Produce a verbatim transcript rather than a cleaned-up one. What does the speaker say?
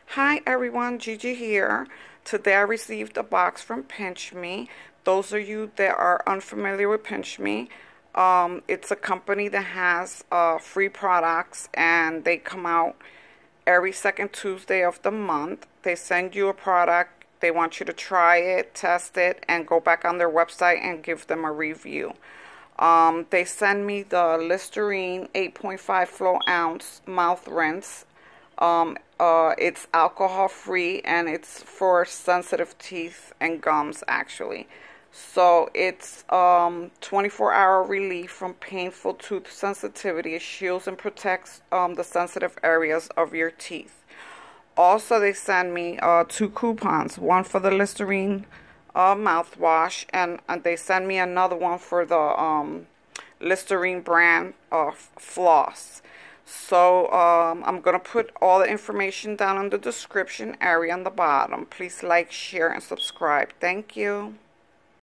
Hi everyone, Gigi here. Today I received a box from Pinchme. Those of you that are unfamiliar with Pinchme, um, it's a company that has uh, free products and they come out every second Tuesday of the month. They send you a product, they want you to try it, test it, and go back on their website and give them a review. Um, they send me the Listerine eight point five flow ounce mouth rinse. Um, uh, it's alcohol free and it's for sensitive teeth and gums actually. So it's um, twenty-four hour relief from painful tooth sensitivity. It shields and protects um, the sensitive areas of your teeth. Also, they send me uh, two coupons, one for the Listerine uh, mouthwash, and, and they send me another one for the um, Listerine brand of floss. So um, I'm going to put all the information down in the description area on the bottom. Please like, share, and subscribe. Thank you.